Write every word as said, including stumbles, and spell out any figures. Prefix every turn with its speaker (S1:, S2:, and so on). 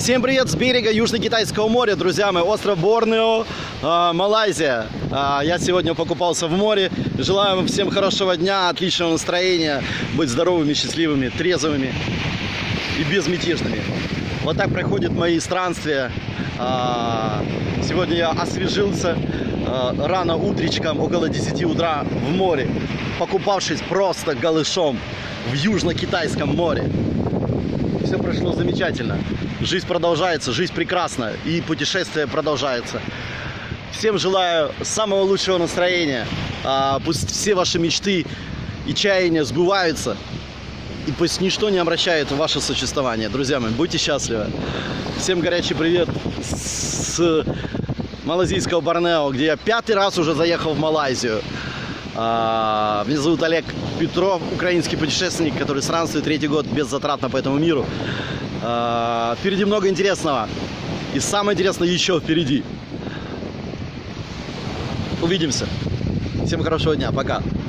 S1: Всем привет с берега Южно-Китайского моря, друзья мои, остров Борнео, э, Малайзия. Э, я сегодня покупался в море. Желаю вам всем хорошего дня, отличного настроения, быть здоровыми, счастливыми, трезвыми и безмятежными. Вот так проходят мои странствия. Э, сегодня я освежился э, рано утречком, около десяти утра в море, покупавшись просто голышом в Южно-Китайском море. Все прошло замечательно. Жизнь продолжается, жизнь прекрасна, и путешествие продолжается. Всем желаю самого лучшего настроения. Пусть все ваши мечты и чаяния сбываются, и пусть ничто не обращает ваше существование. Друзья мои, будьте счастливы. Всем горячий привет с малазийского Борнео, где я пятый раз уже заехал в Малайзию. Меня зовут Олег Петров, украинский путешественник, который странствует третий год беззатратно по этому миру. Впереди много интересного. И самое интересное еще впереди. Увидимся. Всем хорошего дня. Пока.